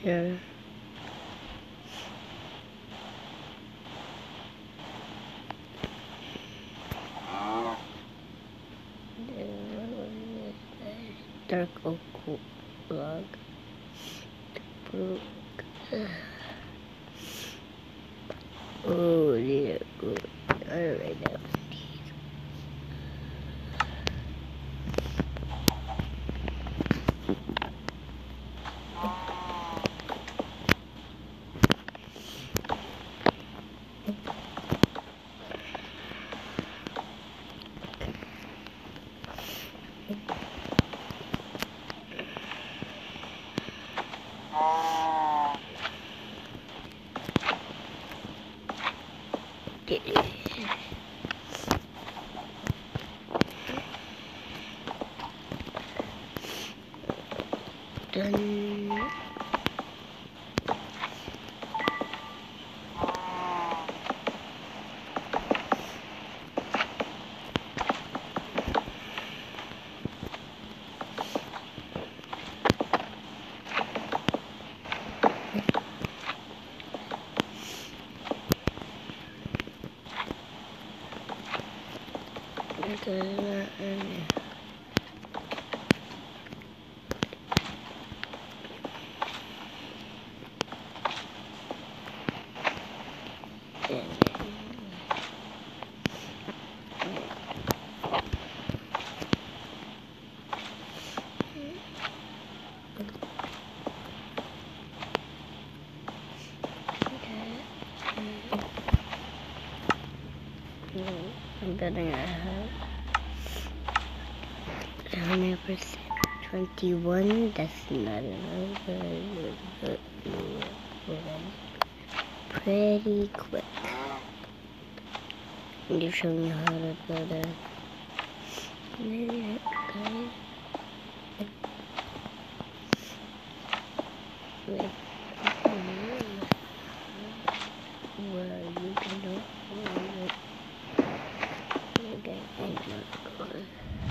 Yeah. Dark oak log. Brook. Oh, these are good. Alright now. Done. I'm betting I have 100%. 21, that's not enough, but pretty quick. You show me how to build a maybe guys. Wait, where are you gonna okay, I'm not going.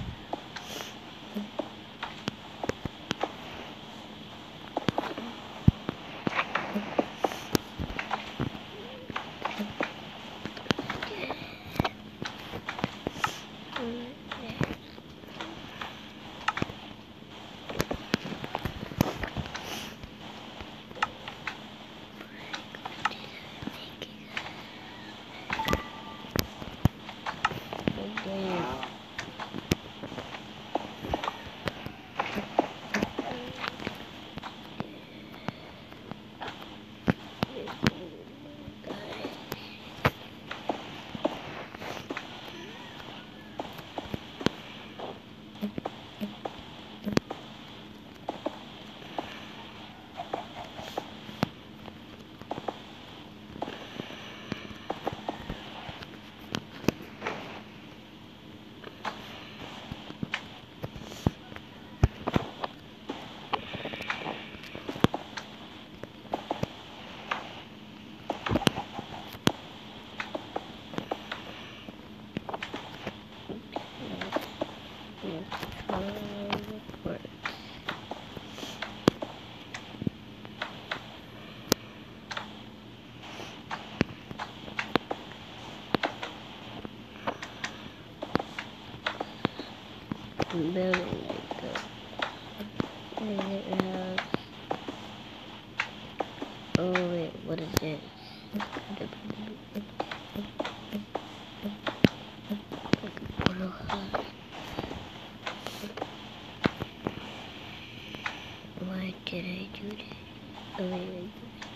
I'm building like a house. Oh wait, what is this? Why did I do this? Oh wait.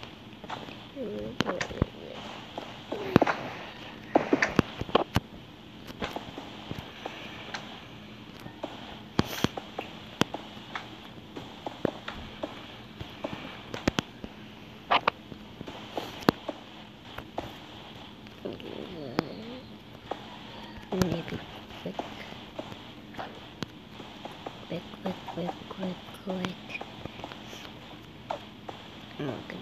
Maybe quick. Oh, good.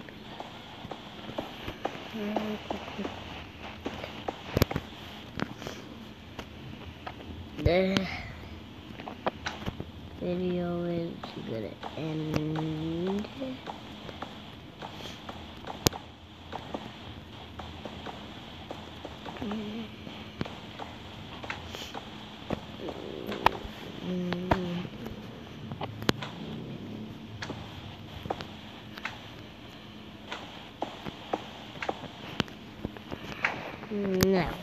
The video is gonna end No.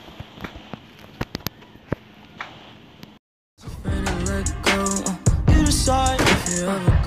You decide if you ever